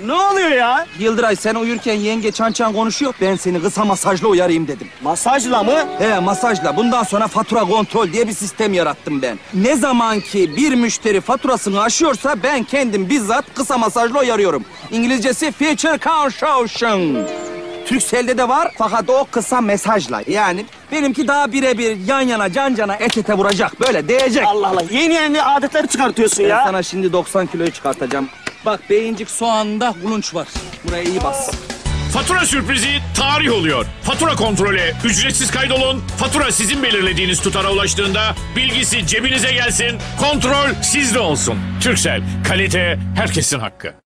Ne oluyor ya? Yıldıray sen uyurken yenge çan çan konuşuyor. Ben seni kısa masajla uyarayım dedim. Masajla mı? He masajla. Bundan sonra fatura kontrol diye bir sistem yarattım ben. Ne zaman ki bir müşteri faturasını aşıyorsa ben kendim bizzat kısa masajla uyarıyorum. İngilizcesi feature consortium. Türkcell'de de var fakat o kısa mesajla. Yani benimki daha birebir yan yana can cana et ete vuracak. Böyle değecek. Allah Allah. Yeni adetler çıkartıyorsun Ben ya. sana şimdi 90 kiloyu çıkartacağım. Bak beyincik soğanında kulunç var. Buraya iyi bas. Fatura sürprizi tarih oluyor. Fatura kontrole ücretsiz kaydolun. Fatura sizin belirlediğiniz tutara ulaştığında bilgisi cebinize gelsin. Kontrol sizde olsun. Turkcell, kalite herkesin hakkı.